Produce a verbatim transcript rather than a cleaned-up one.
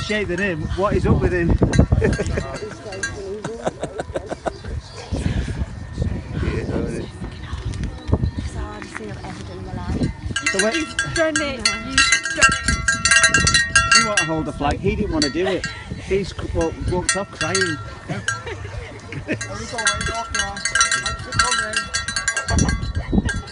shape than him. What is up with him? So wait, You've done it. You've done it. you want to hold the flag? He didn't want to do it. He's walked, walked off crying. There we go, right off now. Thanks for coming.